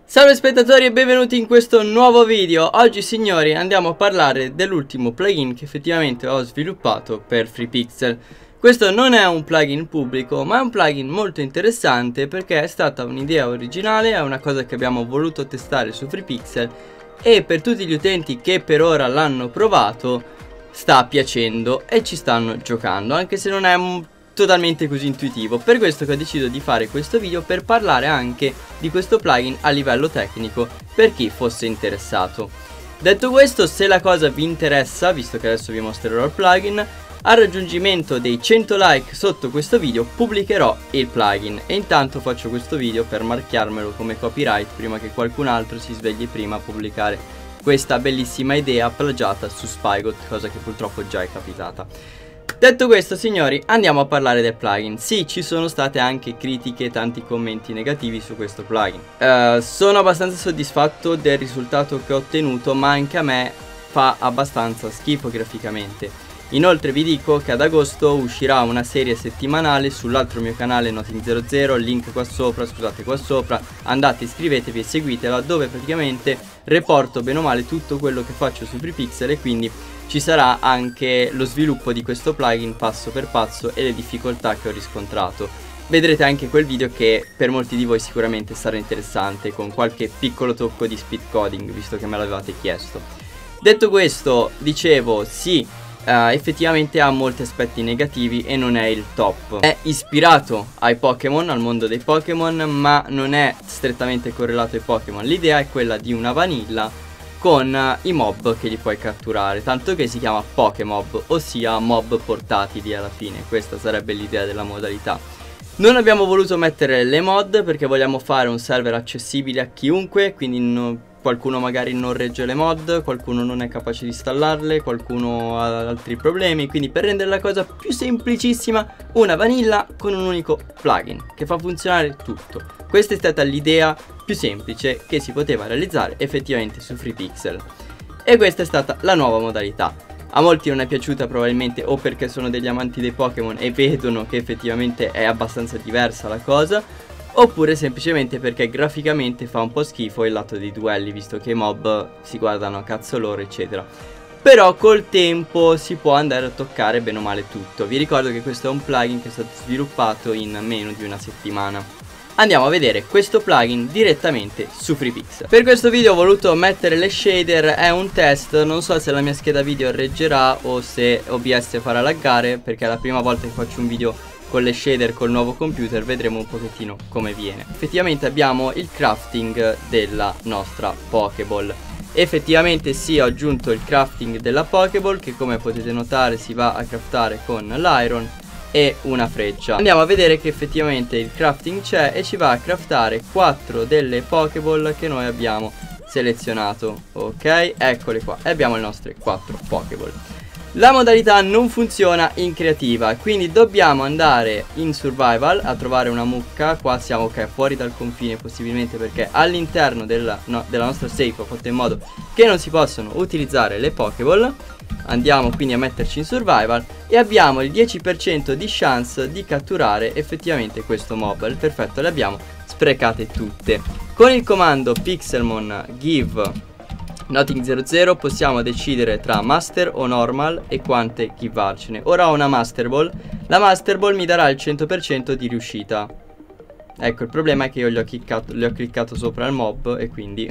Salve spettatori e benvenuti in questo nuovo video. Oggi signori andiamo a parlare dell'ultimo plugin che effettivamente ho sviluppato per FreePixel. Questo non è un plugin pubblico ma è un plugin molto interessante perché è stata un'idea originale, è una cosa che abbiamo voluto testare su FreePixel e per tutti gli utenti che per ora l'hanno provato sta piacendo e ci stanno giocando, anche se non è totalmente così intuitivo. Per questo che ho deciso di fare questo video, per parlare anche di questo plugin a livello tecnico per chi fosse interessato. Detto questo, se la cosa vi interessa, visto che adesso vi mostrerò il plugin, al raggiungimento dei 100 like sotto questo video pubblicherò il plugin e intanto faccio questo video per marchiarmelo come copyright prima che qualcun altro si svegli prima a pubblicare questa bellissima idea plagiata su Spygot, cosa che purtroppo già è capitata. Detto questo signori, andiamo a parlare del plugin. Sì, ci sono state anche critiche e tanti commenti negativi su questo plugin. Sono abbastanza soddisfatto del risultato che ho ottenuto, ma anche a me fa abbastanza schifo graficamente. Inoltre vi dico che ad agosto uscirà una serie settimanale sull'altro mio canale Nothing00, link qua sopra, scusate qua sopra, andate iscrivetevi e seguitela, dove praticamente reporto bene o male tutto quello che faccio su FreePixel e quindi ci sarà anche lo sviluppo di questo plugin passo per passo e le difficoltà che ho riscontrato. Vedrete anche quel video che per molti di voi sicuramente sarà interessante, con qualche piccolo tocco di speed coding, visto che me l'avevate chiesto. Detto questo, dicevo, sì, effettivamente ha molti aspetti negativi e non è il top. È ispirato ai Pokémon, al mondo dei Pokémon, ma non è strettamente correlato ai Pokémon. L'idea è quella di una vanilla con i mob che li puoi catturare, tanto che si chiama Pokémob, ossia mob portatili alla fine. Questa sarebbe l'idea della modalità. Non abbiamo voluto mettere le mod perché vogliamo fare un server accessibile a chiunque, quindi qualcuno magari non regge le mod, qualcuno non è capace di installarle, qualcuno ha altri problemi, quindi per rendere la cosa più semplicissima, una vanilla con un unico plugin che fa funzionare tutto. Questa è stata l'idea più semplice che si poteva realizzare effettivamente su FreePixel e questa è stata la nuova modalità. A molti non è piaciuta probabilmente o perché sono degli amanti dei Pokémon e vedono che effettivamente è abbastanza diversa la cosa, oppure semplicemente perché graficamente fa un po' schifo il lato dei duelli, visto che i mob si guardano a cazzo loro eccetera. Però col tempo si può andare a toccare bene o male tutto. Vi ricordo che questo è un plugin che è stato sviluppato in meno di una settimana. Andiamo a vedere questo plugin direttamente su FreePixel. Per questo video ho voluto mettere le shader, è un test, non so se la mia scheda video reggerà o se OBS farà laggare, perché è la prima volta che faccio un video con le shader col nuovo computer, vedremo un pochettino come viene. Effettivamente abbiamo il crafting della nostra Pokéball. Effettivamente sì, ho aggiunto il crafting della Pokéball che come potete notare si va a craftare con l'iron e una freccia. Andiamo a vedere che effettivamente il crafting c'è e ci va a craftare 4 delle Pokéball che noi abbiamo selezionato. Ok, eccole qua e abbiamo le nostre 4 Pokéball. La modalità non funziona in creativa, quindi dobbiamo andare in survival a trovare una mucca. Qua siamo fuori dal confine possibilmente perché all'interno della nostra safe ho fatto in modo che non si possano utilizzare le Pokéball. Andiamo quindi a metterci in survival e abbiamo il 10% di chance di catturare effettivamente questo mob. Perfetto, le abbiamo sprecate tutte. Con il comando pixelmon give Nothing00 possiamo decidere tra master o normal e quante givarcene. Ora ho una master ball. La master ball mi darà il 100% di riuscita. Ecco, il problema è che io gli ho cliccato sopra il mob e quindi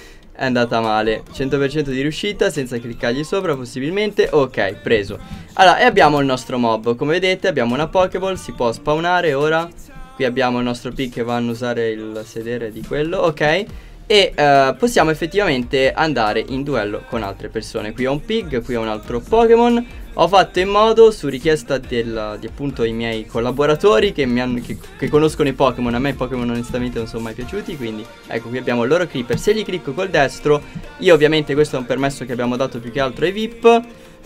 è andata male. 100% di riuscita senza cliccargli sopra possibilmente. Ok, preso. Allora, e abbiamo il nostro mob. Come vedete abbiamo una Pokéball, si può spawnare ora. Qui abbiamo il nostro pick che va a usare il sedere di quello. Ok. E possiamo effettivamente andare in duello con altre persone. Qui ho un pig, qui ho un altro Pokémon. Ho fatto in modo, su richiesta di appunto i miei collaboratori che conoscono i Pokémon. A me i Pokémon onestamente non sono mai piaciuti, quindi ecco qui abbiamo il loro creeper. Se li clicco col destro, io ovviamente questo è un permesso che abbiamo dato più che altro ai VIP,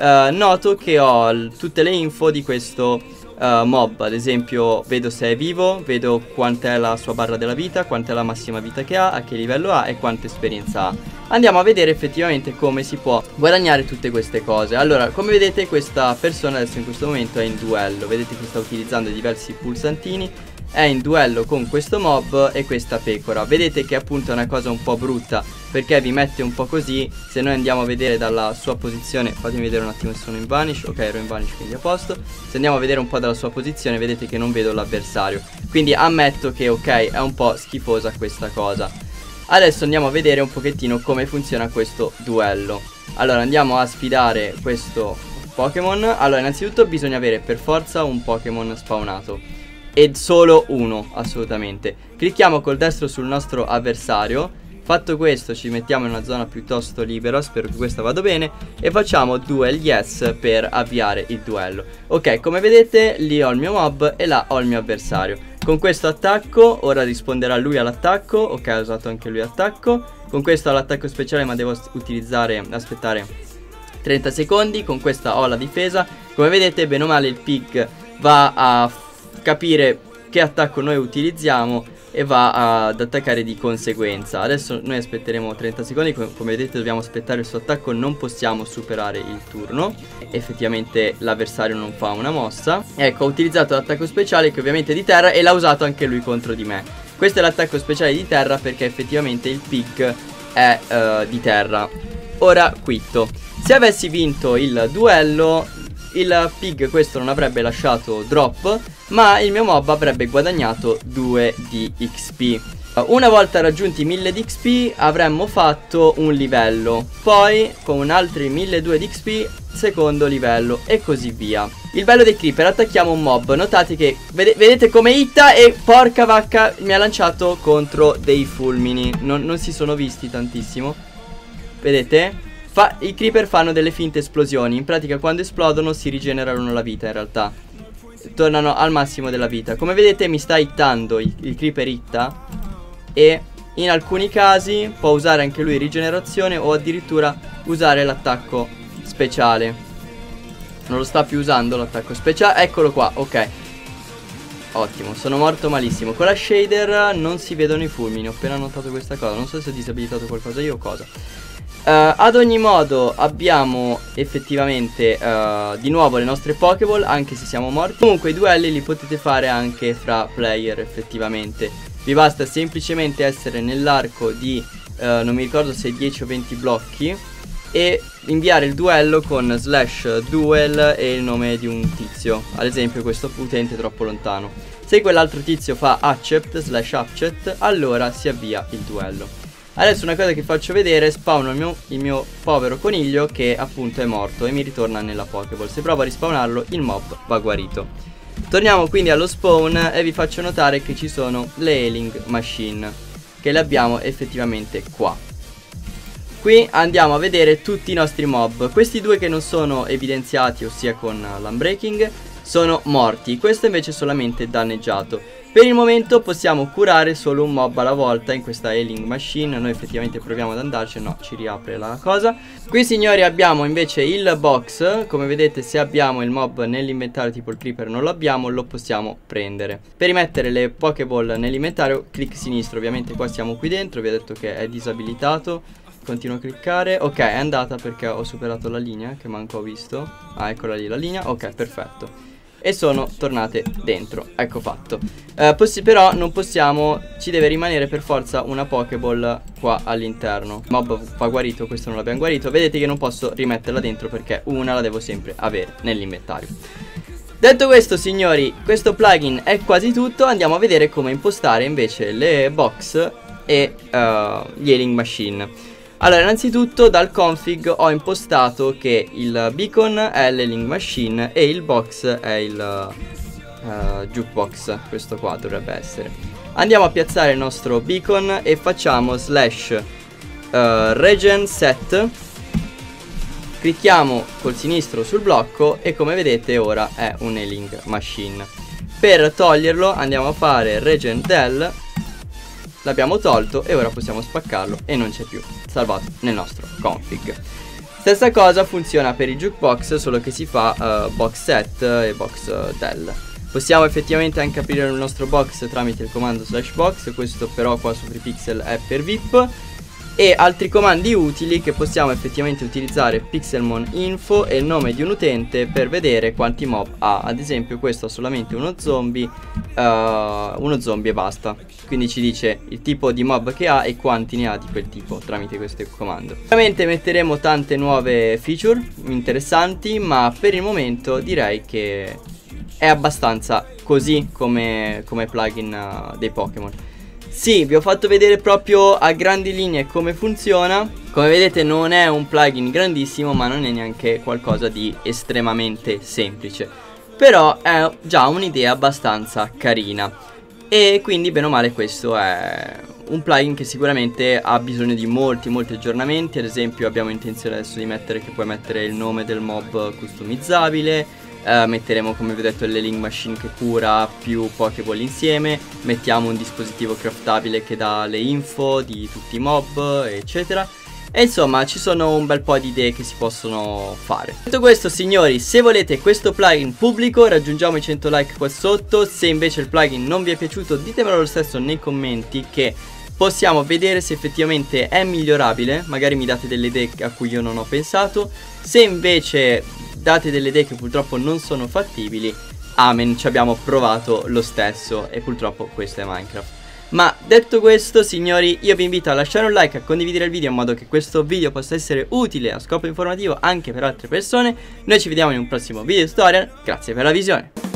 noto che ho tutte le info di questo mob. Ad esempio vedo se è vivo, vedo quant'è la sua barra della vita, quant'è la massima vita che ha, a che livello ha e quanta esperienza ha. Andiamo a vedere effettivamente come si può guadagnare tutte queste cose. Allora, come vedete questa persona adesso in questo momento è in duello. Vedete che sta utilizzando diversi pulsantini è in duello con questo mob e questa pecora. Vedete che appunto è una cosa un po' brutta, perché vi mette un po' così. Se noi andiamo a vedere dalla sua posizione, fatemi vedere un attimo se sono in vanish. Ok, ero in vanish, quindi a posto. Se andiamo a vedere un po' dalla sua posizione, vedete che non vedo l'avversario, quindi ammetto che ok, è un po' schifosa questa cosa. Adesso andiamo a vedere un pochettino come funziona questo duello. Allora andiamo a sfidare questo Pokémon. Allora innanzitutto bisogna avere per forza un Pokémon spawnato, e solo uno, assolutamente. Clicchiamo col destro sul nostro avversario. Fatto questo ci mettiamo in una zona piuttosto libera, spero che questa vada bene, e facciamo duel yes per avviare il duello. Ok, come vedete lì ho il mio mob e là ho il mio avversario. Con questo attacco ora risponderà lui all'attacco. Ok, ha usato anche lui attacco. Con questo ho l'attacco speciale, ma devo aspettare 30 secondi. Con questa ho la difesa. Come vedete bene o male il pig va a capire che attacco noi utilizziamo e va ad attaccare di conseguenza. Adesso noi aspetteremo 30 secondi. Come vedete dobbiamo aspettare il suo attacco, non possiamo superare il turno. Effettivamente l'avversario non fa una mossa. Ecco, ho utilizzato l'attacco speciale, che ovviamente è di terra, e l'ha usato anche lui contro di me. Questo è l'attacco speciale di terra perché effettivamente il pig è di terra. Ora quitto. Se avessi vinto il duello, il pig questo non avrebbe lasciato drop, ma il mio mob avrebbe guadagnato 2 di XP. Una volta raggiunti 1000 di XP avremmo fatto un livello, poi con altri 1200 di XP secondo livello e così via. Il bello dei creeper: attacchiamo un mob, notate che vedete come hitta e porca vacca mi ha lanciato contro dei fulmini. Non si sono visti tantissimo, vedete? I creeper fanno delle finte esplosioni. In pratica quando esplodono si rigenerano la vita, in realtà tornano al massimo della vita. Come vedete mi sta hittando, il creeper hitta, e in alcuni casi può usare anche lui rigenerazione o addirittura usare l'attacco speciale. Non lo sta più usando l'attacco speciale, eccolo qua, ok. Ottimo, sono morto malissimo. Con la shader non si vedono i fulmini, ho appena notato questa cosa. Non so se ho disabilitato qualcosa io o cosa. Ad ogni modo abbiamo effettivamente di nuovo le nostre Pokéball, anche se siamo morti. Comunque i duelli li potete fare anche fra player effettivamente. Vi basta semplicemente essere nell'arco di non mi ricordo se 10 o 20 blocchi, e inviare il duello con /duel e il nome di un tizio. Ad esempio questo utente è troppo lontano. Se quell'altro tizio fa accept /accept, allora si avvia il duello. Adesso una cosa che faccio vedere: spawno il mio povero coniglio che appunto è morto e mi ritorna nella Pokéball. Se provo a rispawnarlo il mob va guarito. Torniamo quindi allo spawn e vi faccio notare che ci sono le Healing Machine, che le abbiamo effettivamente qua. Qui andiamo a vedere tutti i nostri mob. Questi due che non sono evidenziati, ossia con l'unbreaking, sono morti. Questo invece è solamente danneggiato. Per il momento possiamo curare solo un mob alla volta in questa Healing Machine. Noi effettivamente proviamo ad andarci, no, ci riapre la cosa. Qui signori abbiamo invece il box. Come vedete, se abbiamo il mob nell'inventario, tipo il creeper non l'abbiamo, lo possiamo prendere. Per rimettere le Pokéball nell'inventario, clic sinistro. Ovviamente qua siamo qui dentro, vi ho detto che è disabilitato. Continuo a cliccare. Ok, è andata perché ho superato la linea che manco ho visto. Ah, eccola lì la linea, ok, perfetto. E sono tornate dentro, ecco fatto. Però non possiamo, ci deve rimanere per forza una Pokéball qua all'interno. Mob va guarito, questo non l'abbiamo guarito. Vedete che non posso rimetterla dentro perché una la devo sempre avere nell'inventario. Detto questo signori, questo plugin è quasi tutto. Andiamo a vedere come impostare invece le box e gli Healing Machine. Allora, innanzitutto dal config ho impostato che il beacon è l'Healing Machine e il box è il jukebox. Questo qua dovrebbe essere. Andiamo a piazzare il nostro beacon e facciamo /regen set. Clicchiamo col sinistro sul blocco e come vedete ora è un Healing Machine. Per toglierlo andiamo a fare regen del. L'abbiamo tolto e ora possiamo spaccarlo e non c'è più, salvato nel nostro config. Stessa cosa funziona per il jukebox, solo che si fa box set e box del. Possiamo effettivamente anche aprire il nostro box tramite il comando /box. Questo però qua su FreePixel è per VIP. E altri comandi utili che possiamo effettivamente utilizzare: Pixelmon info e il nome di un utente per vedere quanti mob ha. Ad esempio questo ha solamente uno zombie e basta. Quindi ci dice il tipo di mob che ha e quanti ne ha di quel tipo tramite questo comando. Ovviamente metteremo tante nuove feature interessanti, ma per il momento direi che è abbastanza così come plugin dei Pokémon. Sì, vi ho fatto vedere proprio a grandi linee come funziona. Come vedete non è un plugin grandissimo, ma non è neanche qualcosa di estremamente semplice. Però è già un'idea abbastanza carina. E quindi bene o male questo è un plugin che sicuramente ha bisogno di molti aggiornamenti. Ad esempio abbiamo intenzione adesso di mettere che puoi mettere il nome del mob customizzabile. Metteremo, come vi ho detto, le link machine che cura più Pokéball insieme. Mettiamo un dispositivo craftabile che dà le info di tutti i mob, eccetera. E insomma ci sono un bel po' di idee che si possono fare. Detto questo, signori, se volete questo plugin pubblico raggiungiamo i 100 like qua sotto. Se invece il plugin non vi è piaciuto ditemelo lo stesso nei commenti, che possiamo vedere se effettivamente è migliorabile. Magari mi date delle idee a cui io non ho pensato. Se invece date delle idee che purtroppo non sono fattibili, amen, ci abbiamo provato lo stesso e purtroppo questo è Minecraft. Ma detto questo, signori, io vi invito a lasciare un like, a condividere il video in modo che questo video possa essere utile a scopo informativo anche per altre persone. Noi ci vediamo in un prossimo video tutorial, grazie per la visione.